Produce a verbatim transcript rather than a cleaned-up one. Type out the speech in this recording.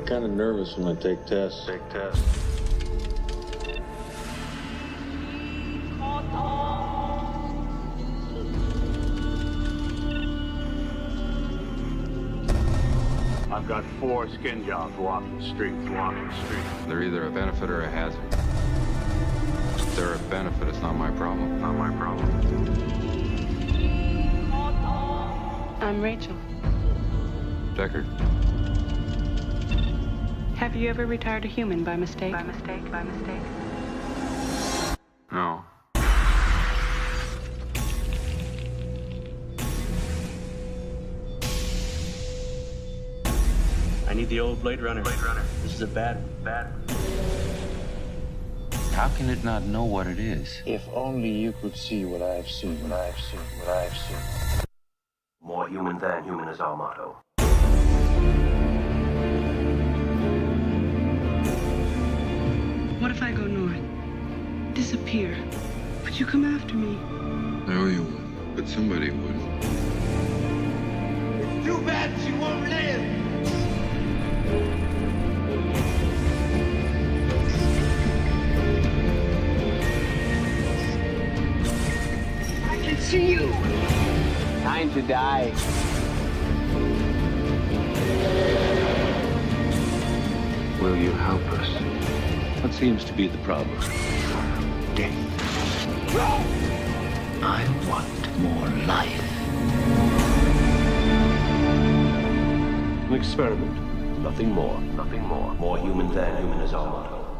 kind of nervous when I take tests. Take tests. I've got four skin jobs walking the streets, walking the streets. They're either a benefit or a hazard. If they're a benefit, it's not my problem. Not my problem. I'm Rachel. Deckard. Have you ever retired a human by mistake? By mistake, by mistake. No. I need the old Blade Runner. Blade Runner. This is a bad one, bad one. How can it not know what it is? If only you could see what I've seen, what I've seen, what I've seen. More human than human is our motto. What if I go north? Disappear? Would you come after me? No, you wouldn't, but somebody would. It's too bad she won't live! I can see you! Time to die. Will you help us? What seems to be the problem? Death. I want more life. An experiment, nothing more. Nothing more. More human than human is our motto.